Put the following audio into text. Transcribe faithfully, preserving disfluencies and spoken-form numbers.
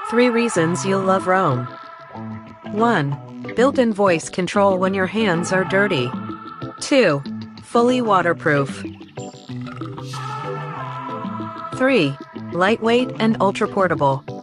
Three reasons you'll love Roam. one. Built-in voice control when your hands are dirty. two. Fully waterproof. three. Lightweight and ultra-portable.